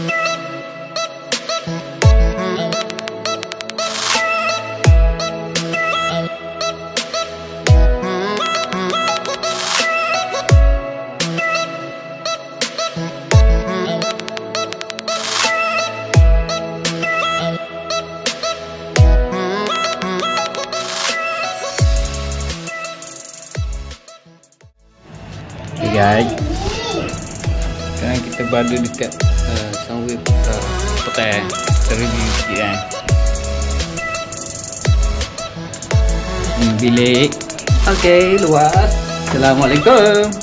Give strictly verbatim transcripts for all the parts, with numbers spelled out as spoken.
Guys, sekarang kita berada dekat uh, Sunway Putra hotel. Kita review sikit kan. Ini bilik. Okey, luas. Assalamualaikum.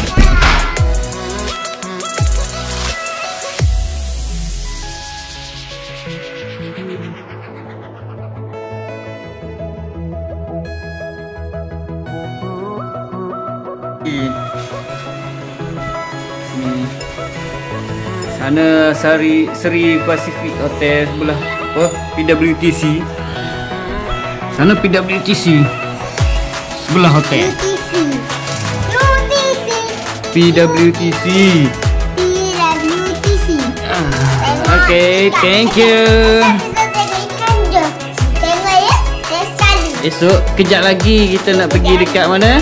Sini. Sana Sari Seri Pacific Hotel sebelah apa? P W T C. Sana P W T C. Sebelah hotel. P W T C. P W T C. Ah, okay, thank you. Tengok ya, saya sekali. Esok kejap lagi kita nak pergi dekat mana?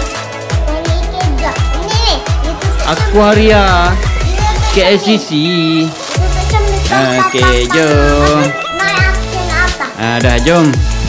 Aquaria K L C C. Okey, jom. Ah, dah jom.